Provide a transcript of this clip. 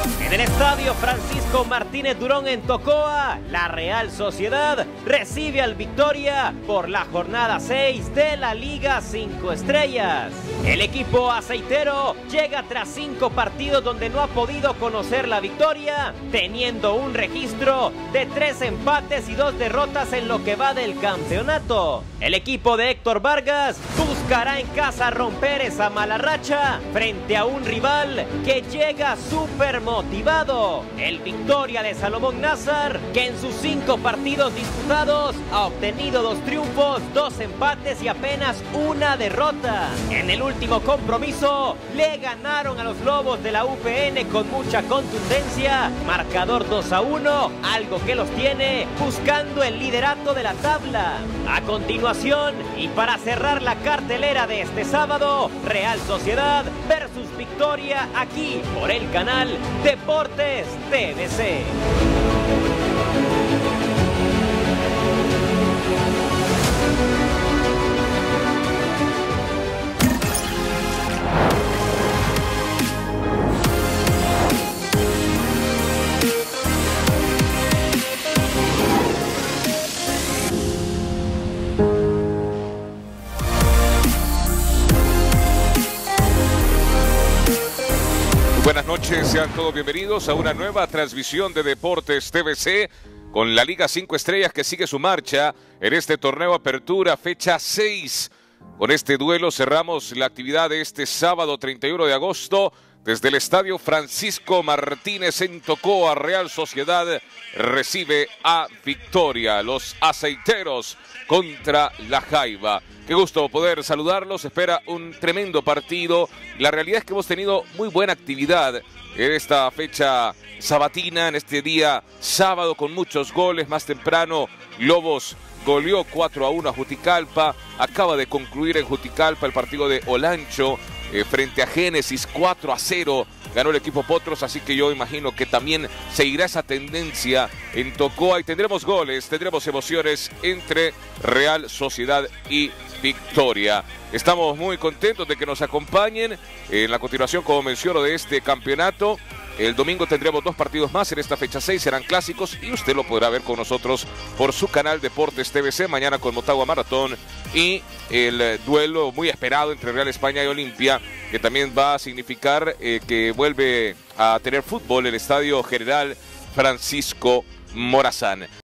En el estadio Francisco Martínez Durón en Tocoa, la Real Sociedad recibe al Victoria por la jornada 6 de la Liga 5 Estrellas. El equipo aceitero llega tras 5 partidos donde no ha podido conocer la victoria, teniendo un registro de 3 empates y 2 derrotas en lo que va del campeonato. El equipo de Héctor Vargas buscará en casa romper esa mala racha frente a un rival que llega súper motivado, el Victoria de Salomón Nazar, que en sus 5 partidos disputados ha obtenido 2 triunfos, 2 empates y apenas 1 derrota. En el último compromiso le ganaron a los Lobos de la UPN con mucha contundencia, marcador 2-1, algo que los tiene buscando el liderato de la tabla. A continuación, y para cerrar la cartelera de este sábado, Real Sociedad versus Victoria aquí por el canal Deportes TVC. Buenas noches, sean todos bienvenidos a una nueva transmisión de Deportes TVC con la Liga 5 Estrellas que sigue su marcha en este torneo Apertura fecha 6. Con este duelo cerramos la actividad de este sábado 31 de agosto desde el estadio Francisco Martínez en Tocoa. Real Sociedad recibe a Victoria, los aceiteros contra la Jaiba. Qué gusto poder saludarlos, espera un tremendo partido. La realidad es que hemos tenido muy buena actividad en esta fecha sabatina, en este día sábado con muchos goles. Más temprano Lobos goleó 4-1 a Juticalpa. Acaba de concluir en Juticalpa el partido de Olancho frente a Génesis, 4-0 ganó el equipo Potros, así que yo imagino que también seguirá esa tendencia en Tocoa y tendremos goles, tendremos emociones entre Real Sociedad y Victoria. Estamos muy contentos de que nos acompañen en la continuación, como menciono, de este campeonato. El domingo tendremos 2 partidos más en esta fecha 6, serán clásicos y usted lo podrá ver con nosotros por su canal Deportes TVC, mañana con Motagua Maratón y el duelo muy esperado entre Real España y Olimpia, que también va a significar que vuelve a tener fútbol el Estadio General Francisco Morazán.